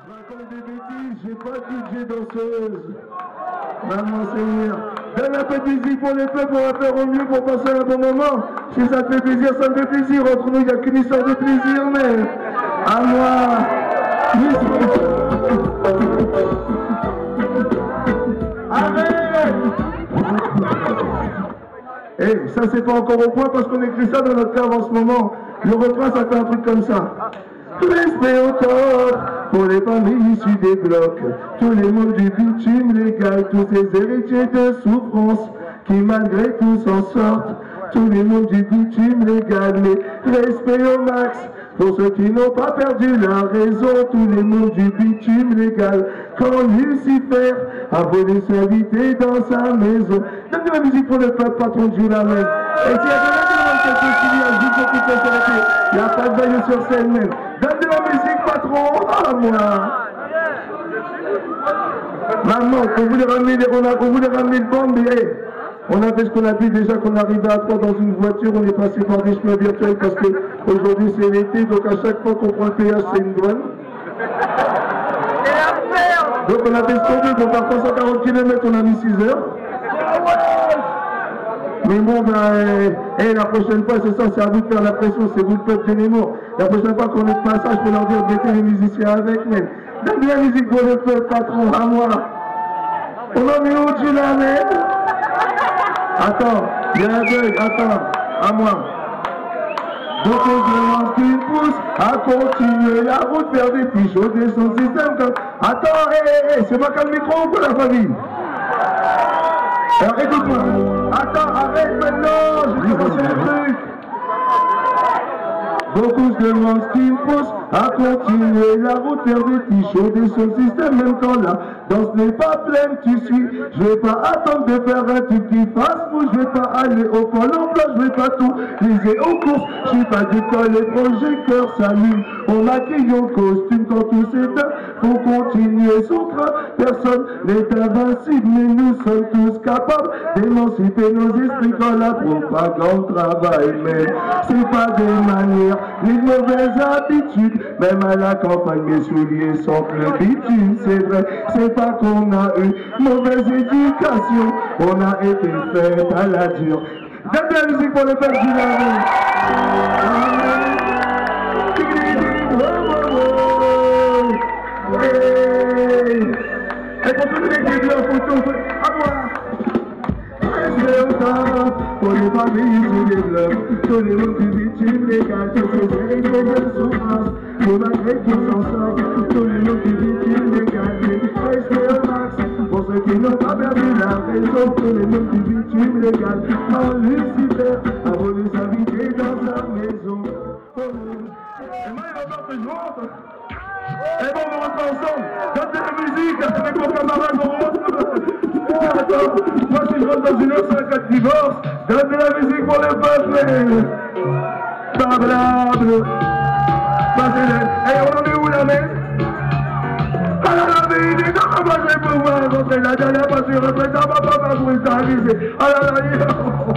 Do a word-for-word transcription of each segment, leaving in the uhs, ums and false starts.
raconte des bêtises, j'ai pas de budget danseuse. Maman Seigneur, donne un peu de musique pour les peuples, on va faire au mieux pour passer un bon moment. Si ça te fait plaisir, ça me fait plaisir. Entre nous, il n'y a qu'une histoire de plaisir, mais à moi. Arrête! Eh, hey, ça c'est pas encore au point parce qu'on écrit ça dans notre cave en ce moment. Le refrain, ça fait un truc comme ça. Respect au top pour les familles issues des blocs, tous les mots du bitume légal, tous ces héritiers de souffrance qui malgré tout s'en sortent, tous les mots du bitume légal, mais respect au max pour ceux qui n'ont pas perdu la raison, tous les mots du bitume légal, quand Lucifer a volé sa vité dans sa maison. Donne de la musique pour le peuple, patron de la même. Et s'il y a quelqu'un qui a juste pour qu'il s'arrêter, il n'y a pas de bail sur scène même. Donne de la musique, patron, à moi. Maman, on voulait ramener les, on a, on voulait ramener le band, mais hey, on a fait ce qu'on a pu déjà qu'on arrivait à trois dans une voiture, on est passé par des chemins virtuels parce que aujourd'hui c'est l'été, donc à chaque fois qu'on prend le péage, c'est une douane. Donc on a fait ce qu'on veut, donc par trois cent quarante kilomètres, on a mis six heures. Mais bon, ben, eh, hey, la prochaine fois, c'est ça, c'est à vous de faire la pression, c'est vous le peuple de Nemours. La prochaine fois qu'on est de passage, pour leur dire mettez les musiciens avec, mais donne de la musique pour le peuple, patron, à moi. On en est où, tu la mets? Attends, il y a un bug, attends, à moi. Donc on demande ce qui pousse à continuer la route, faire des petits shows, des sons système comme... Attends, hé, hé, hé, c'est pas qu'un micro ou quoi la famille? Alors écoute-moi. Attends, arrête maintenant, je vais commencer le truc. Beaucoup se demandent ce qui me pousse à continuer la route, faire des petits shows, des sons système, même quand la danse n'est pas pleine, tu suis. Je vais pas attendre de faire un truc qui fasse fou, je vais pas aller au pôle emploi, je vais pas tout liser aux courses. Je suis pas du tout les projecteurs s'allument, on maquille au costume quand tout s'éteint. Faut continuer son train, personne n'est invincible, mais nous sommes tous capables d'émanciper nos esprits quand la propagande travaille. Mais c'est pas des manières ni de mauvaises habitudes, même à la campagne mes souliers sentent le bitume. C'est vrai, c'est pas qu'on a eu mauvaise éducation, on a été fait à la dure. Donne de la musique pour le peuple du Nord. Et pour tous les qui en photo, à moi. Respect au top pour les familles sous les blocs, tous les mots du bitume légal, tous ces héritiers de souffrance, pour malgré tout s'en sort, tous les mots du bitume légal, respect au max pour ceux qui n'ont pas perdu la raison, tous les mots du bitume légal, quand Lucifer a voulu s'habiter dans sa maison. Et moi, il va falloir que je rentre. Et bon, on rentre ensemble. Donne de la musique avec mon camarade, on rentre. Attends, moi si je rentre dans une heure, c'est un cas de divorce. Donne de la musique pour le peuple. Blablabla. Et on en est où la mère? Alors la vie dit non, moi je vais pouvoir rentrer la dernière fois, je suis rentré dans ma papa pour une avisée. Alors là,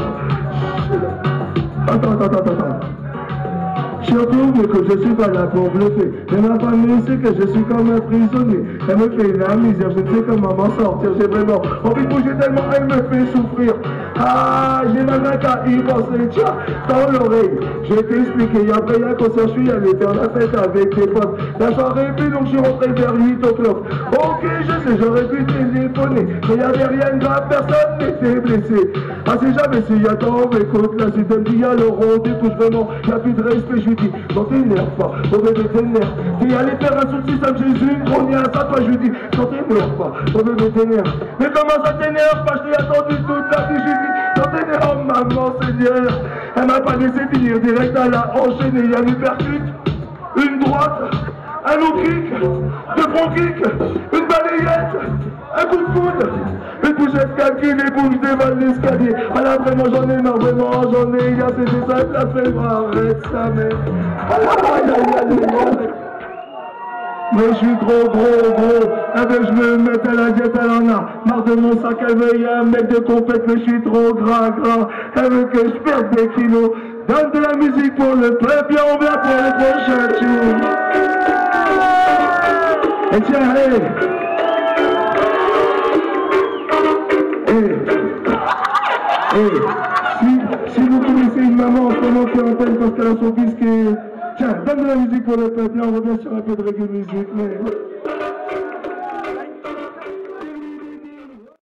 attends, attends, attends, attends. Surtout que je suis pas là pour bluffer. Mais ma famille sait que je suis comme un prisonnier. Elle me fait la misère, je ne sais comment m'en sortir. J'ai vraiment envie de bouger tellement elle me fait souffrir. Ah, j'ai mal à qu'à y penser, tiens, dans l'oreille. Je vais t'expliquer, après il y a un concert, je suis allé faire la fête avec des potes. La soirée puis donc je suis rentré vers huit o'clock. Ok, je sais, j'aurais pu téléphoner, mais il n'y avait rien de grave, personne n'était blessé. Ah, si jamais si attends, écoute, là, si tu me dis alors on découche vraiment, il n'y a plus de respect, je lui dis, non t'énerve pas, oh bébé t'énerve. T'es allé faire un souci, ça me Jésus, une grognade, à toi je lui dis, non t'énerve pas, oh bébé t'énerve. Mais comment ça t'énerve pas, je t'ai attendu toute la vie, je lui dis, non t'énerve, oh maman Seigneur. Elle m'a pas laissé finir, direct à la enchaîner, il y a une percute, une droite, un low kick, deux front kick, une balayette, un coup de coude, une bouchette calquée, les bouches dévalent l'escalier. Ah là vraiment j'en ai marre, vraiment j'en ai, y'a c'est ça, ça fait marre, arrête ça mec. Ah là aïe aïe aïe aïe. Mais je suis trop gros gros, elle veut que je me mette à la diète, elle en a marre de mon sac, elle veut y a un mec de compète, mais je suis trop gras gras, elle veut que je perde des kilos. Donne de la musique pour le peuple, bien on vient pour le prochain tour. Et Et tiens, hé Hé Hé si, si vous connaissez une maman en ce moment qui est en peine parce qu'elle a son fils qui est... Tiens, donne de la musique pour le peuple, là on revient sur un peu de reggae musique, mais...